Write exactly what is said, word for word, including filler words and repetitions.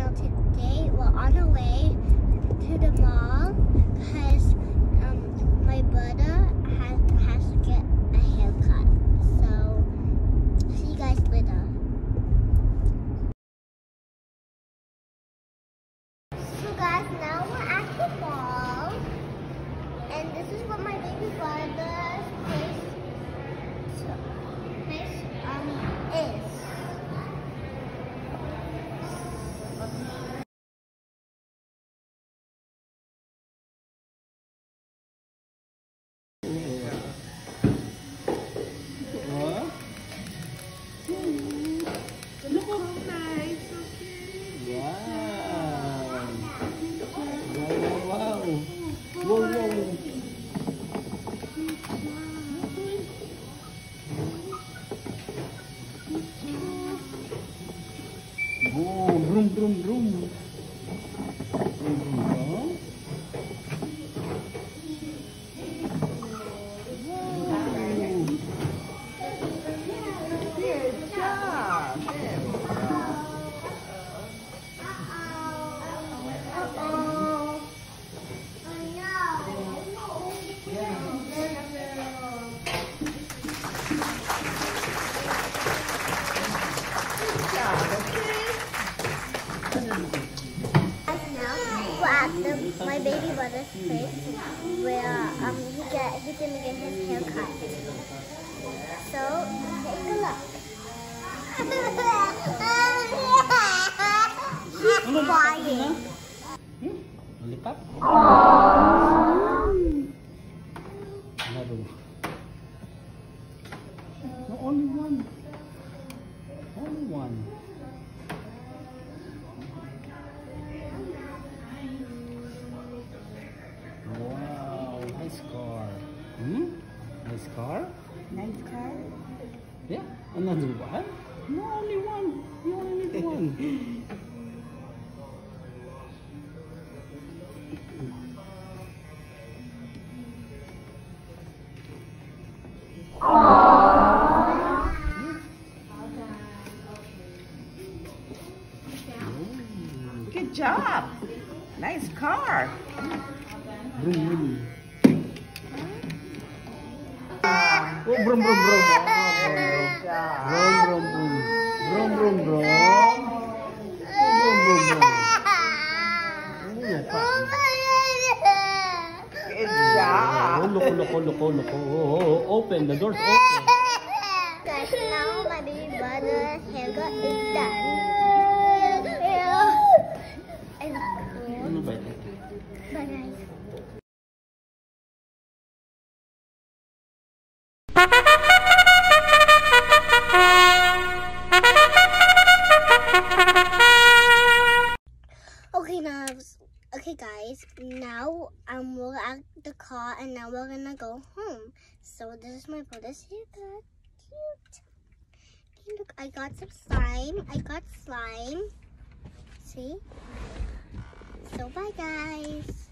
So today we're on our way to the mall because um, my brother has, has to get a haircut. So see you guys later. So guys, now we're at the mall. And this is what my baby brother's place, so, place um, is. Look how nice. Wow. Wow, wow, wow. Whoa, whoa. Whoa, vroom, vroom, vroom. Vroom, vroom, vroom. Good job. We're at the, my baby brother's place where um he get he's gonna get his hair cut. So take a look. He's crying. Lollipop? Another one. No, only one. Only one. Wow, nice car. Hmm? Nice car? Nice car. Yeah, another one? No, only one. You only need one. Good job. Nice car. Vroom, vroom. Oh, vroom, vroom, vroom. Good job. Vroom, vroom, vroom. Vroom, vroom, vroom. Vroom, vroom, vroom. Good job. Oh, look, look, look, look, look. Oh, oh, open. The door's open. Guys, now my baby brother's haircut is done. Ano ba ito? Bye guys. Okay, now, okay guys, now um, we're at the car and now we're gonna go home. So this is my brother's haircut. Cute. And look, I got some slime. I got slime. See? So bye guys.